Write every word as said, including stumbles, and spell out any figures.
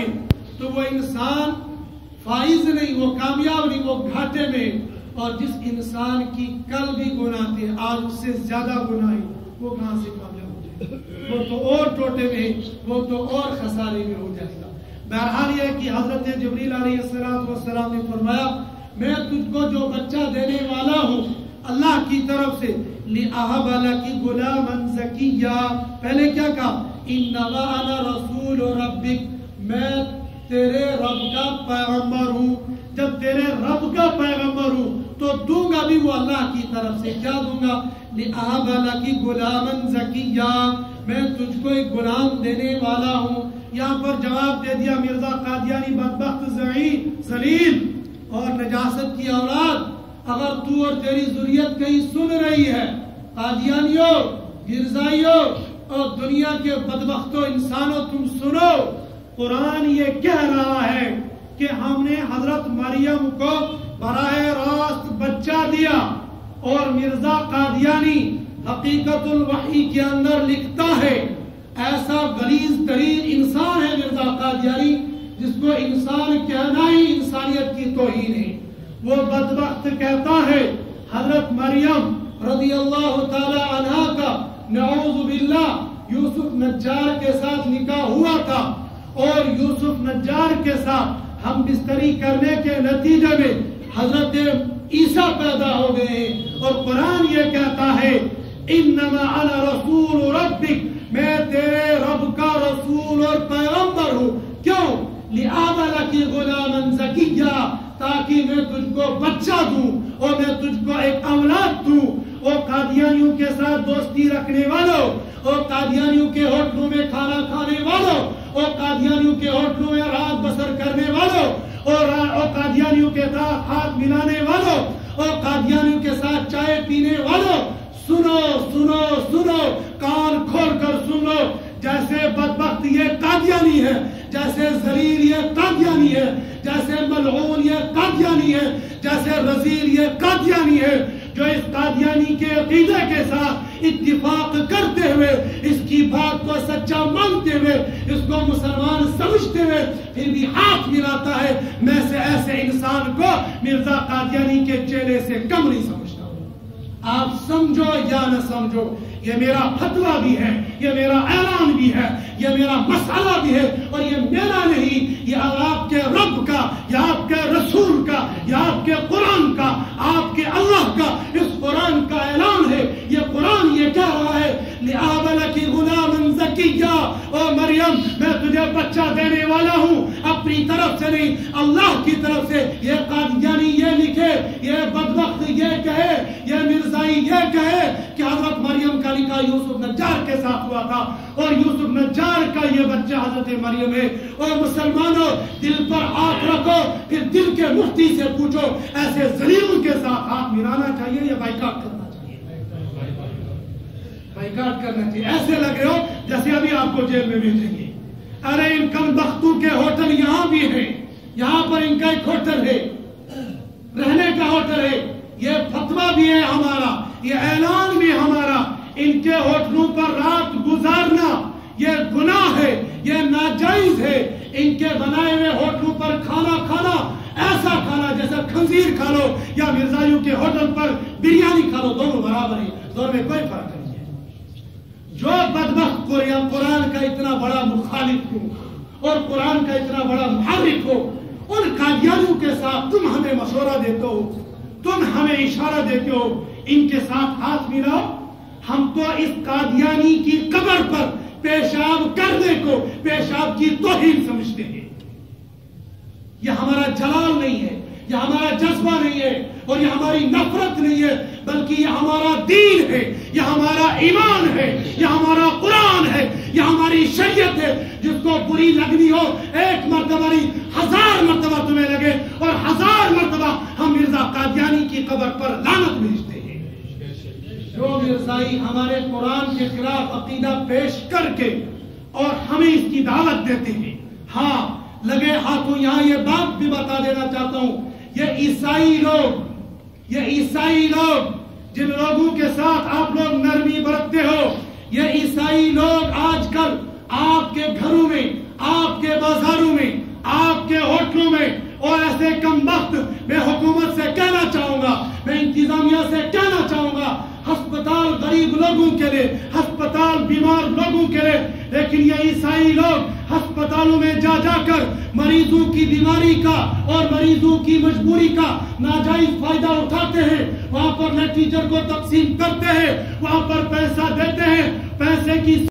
رہے تو وہ انسان فائز نہیں، وہ کامیاب نہیں، وہ گھاٹے میں. اور جس انسان کی کل بھی گناہ تھے آج اس سے زیادہ گناہ ہے، وہ کہاں سے کامیاب ہو جائے گا؟ وہ تو اور ٹوٹے میں، وہ تو اور خسارے میں ہو جائے گا. بہرحال یہ کہ حضرت جبریل علیہ السلام نے فرمایا میں تجھ کو جو بچہ دینے والا ہوں اللہ کی طرف سے لِأَهَبَ لَكِ غُلَامًا زَكِيًّا. پہلے کیا کہا؟ إِنَّمَا أَنَا رَسُولُ رَبِّكَ، میں تیرے رب کا پیغمبر ہوں. جب تیرے رب کا پیغمبر ہوں تو دوں گا بھی وہ اللہ کی طرف سے. کیا دوں گا؟ لِأَهَبَ لَكِ غُلَامًا زَكِيًّا، میں تجھ کو ایک غلام دینے والا ہوں. یہاں پر جواب دے دیا مرزا قادیانی بدبخت ذلیل اور نجاست کی اولاد. اگر تو اور تیری ذریت کہیں سن رہی ہے، قادیانیوں، مرزائیوں اور دنیا کے بدبختوں انسانوں، تم سنو، قرآن یہ کہہ رہا ہے کہ ہم نے حضرت مریم کو براہ راست بچہ دیا. اور مرزا قادیانی حقیقت الوحی کے اندر لکھتا ہے ایسا غلیظ ترین انسان ہے مرزا قادیانی جس کو انسان کہنا ہی انسانیت کی توہین ہے. وہ بدبخت کہتا ہے حضرت مریم رضی اللہ تعالی عنہا کا نعوذ باللہ یوسف نجار کے ساتھ نکاح ہوا تھا اور یوسف نجار کے ساتھ ہم بستری کرنے کے نتیجے میں حضرت عیسیٰ پیدا ہو گئے ہیں. اور قرآن یہ کہتا ہے انما انا رسول ربک، میں تیرے رب کا رسول اور پیغمبر ہوں. کیوں؟ لِأَهَبَ لَكِ غُلَامًا زَكِيًّا، تاکہ میں تجھ کو بچہ دوں اور میں تجھ کو ایک اولاد دوں. اور قادیانیوں کے ساتھ دوستی رکھنے والوں، اور قادیانیوں کے ہوٹلوں میں کھانا کھانے والوں، اور قادیانیوں کے ہوٹلوں میں رات بسر کرنے والوں، اور قادیانیوں کے ساتھ ہاتھ ملانے والوں، اور قادیانیوں کے ساتھ چائے پینے والوں، سنو سنو سنو، کان کھول کر سن لو. جیسے بدبخت یہ قادیانی ہے، جیسے ذلیل یہ قادیانی ہے، جیسے ملعون یہ قادیانی ہے، جیسے رذیل یہ قادیانی ہے، جو اس قادیانی کے عقیدے کے ساتھ اتفاق کرتے ہوئے، اس کی بات کو سچا مانتے ہوئے، اس کو مسلمان سمجھتے ہوئے پھر بھی ہاتھ ملاتا ہے. میں سے ایسے انسان کو مرزا قادیانی کے چہرے سے کم نہیں سمجھتا. آپ سمجھو یا نہ سمجھو، یہ میرا فتویٰ بھی ہے، یہ میرا اعلان بھی ہے، یہ میرا مسئلہ بھی ہے. اور یہ میرا نہیں، یہ آپ کے رب کا، یا آپ کے رسول کا، یا آپ کے قرآن کا، آپ کے اللہ کا، اس قرآن کا اعلان ہے. یہ قرآن یہ کہہ رہا ہے لِأَهَبَ لَكِ غُلَامًا زَكِيًّا، او مریم میں تجھے بچہ دینے والا ہوں، اپنی طرف سے نہیں اللہ کی طرف سے. یہ قادیانی یہ لکھے، یہ بدبخت یہ کہے، یہ مرزائی یہ کہے کہ حضرت مریم کا نکاح یوسف نجار کے ساتھ ہوا تھا اور یوسف نجار کا یہ بچہ حضرت مریم ہے. اور مسلمانوں دل پر ہاتھ رکھو، پھر دل کے مفتی سے پوچھو ایسے ذلیل کے ساتھ ہاتھ ملانا چاہیے یا بائیکاٹ کرنا چاہیے؟ بائیکاٹ کرنا چاہیے. ایسے لگ رہے ہو جیسے ابھی آپ کو جیل میں بھیجیں گے. ارے ان کم بختوں کے ہوٹل یہاں بھی ہیں، یہاں پر ان کا ایک ہوٹل ہے، رہنے کا ہوٹل ہے. یہ فتویٰ بھی ہے ہمارا، یہ اعلان بھی ہمارا. ان کے ہوٹلوں پر رات گزارنا یہ گناہ ہے، یہ ناجائز ہے. ان کے بنائے ہوئے ہوٹلوں پر کھانا کھانا ایسا کھانا جیسا خنزیر کھا لو یا مرزائیوں کے ہوٹل پر بریانی کھا لو، دونوں برابر ہیں، دونوں میں کوئی فرق نہیں ہے. جو بدبخت قرآن کا اتنا بڑا مخالف ہو اور قرآن کا اتنا بڑا محرف ہو، ان قادیانیوں کے ساتھ تم ہمیں مشورہ دیتے ہو، تم ہمیں اشارہ دیتے ہو ان کے ساتھ ہاتھ ملاؤ. ہم تو اس قادیانی کی قبر پر پیشاب کرنے کو پیشاب کی توہین سمجھتے ہیں. یہ ہمارا جلال نہیں ہے، یہ ہمارا جذبہ نہیں ہے، اور یہ ہماری نفرت نہیں ہے، بلکہ یہ ہمارا دین ہے، یہ ہمارا ایمان ہے، یہ ہمارا قرآن ہے، یہ ہماری شریعت ہے. جس کو بری لگنی ہو ایک مرتبہ نہیں ہزار مرتبہ تمہیں لگے، اور ہزار مرتبہ ہم مرزا قادیانی کی قبر پر لعنت بھیجتے ہیں. جو مرزائی ہمارے قرآن کے خلاف عقیدہ پیش کر کے اور ہمیں اس کی دعوت دیتے ہیں. ہاں لگے ہاتھوں یہاں یہ بات بھی بتا دینا چاہتا ہوں، یہ عیسائی لوگ، یہ عیسائی لوگ جن لوگوں کے ساتھ آپ لوگ نرمی برتتے ہو، یہ عیسائی لوگ آج کل آپ کے گھروں میں، آپ کے بازاروں میں ایسے کم وقت میں حکومت سے کہنا چاہوں گا، میں انتظامیہ سے کہنا چاہوں گا، ہسپتال غریب لوگوں کے لیے، ہسپتال بیمار لوگوں کے لیے، لیکن یہ عیسائی لوگ ہسپتالوں میں جا جا کر مریضوں کی بیماری کا اور مریضوں کی مجبوری کا ناجائز فائدہ اٹھاتے ہیں، وہاں پر لٹریچر کو تقسیم کرتے ہیں، وہاں پر پیسہ دیتے ہیں، پیسے کی